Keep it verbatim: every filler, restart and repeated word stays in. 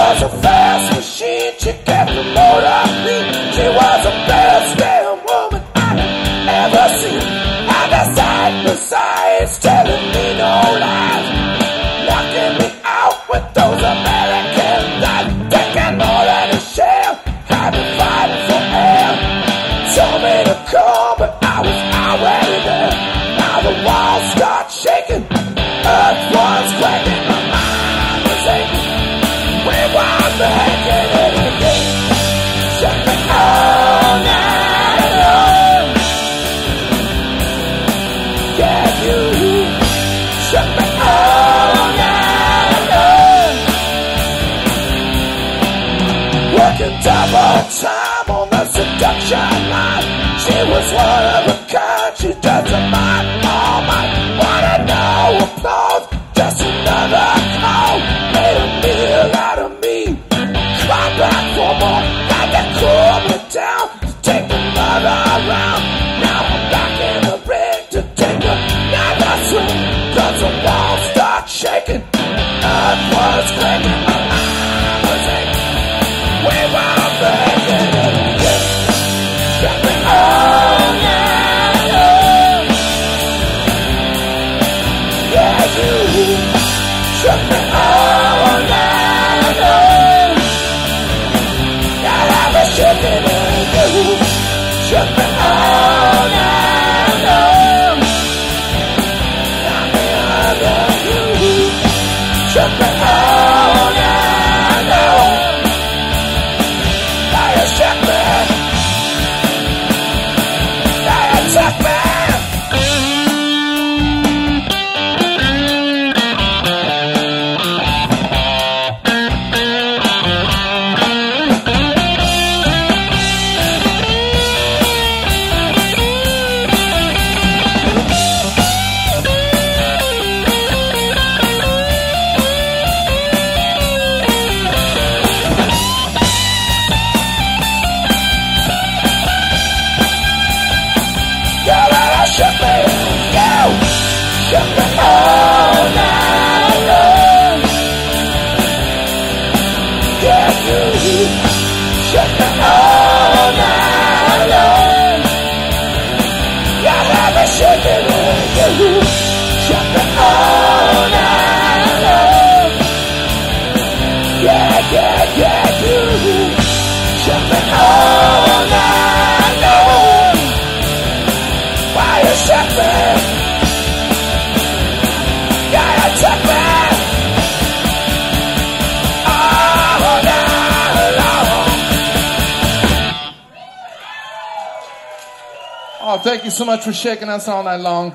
was a fast machine, she kept the motor clean. She was the best damn woman I've ever seen. And the side by sides, telling me no lies, knocking me out with those Americans. I'd taken more than a share, I've been fighting for air. Told me to come, but I was already there. Now the walls start shaking, earth was quaking, my mind was aching. We were making it again. Shut me all night long. Yeah, you shut me all night long. Working double time on the seduction line. She was one of a kind, she does a mind, all mine. Wanna know applause, just another call. Made a meal out of me, cry back for more. Had to cool me down, to take another round. Now I'm back in the ring to take another swing. Cause the walls start shaking, earth was quaking, my mind was aching. We were making it again. Shut me all night long. Yeah, you shut me all night long. I'll be shaking it, you shut me all night long. Got me under you, shut me all night long. Now you shut me. Attack me. Shut me, go, shut me all night long. Yeah, you shut me all night long. Yeah, I'll be shaking it, you shut me all night long. Yeah, yeah, yeah, you shut me all night long. Why you shut me? Yeah, you took me all night long. Oh, thank you so much for shaking us all night long.